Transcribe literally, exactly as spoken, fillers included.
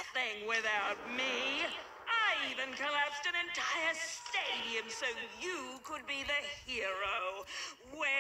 nothing without me. I even collapsed an entire stadium so you could be the hero. Where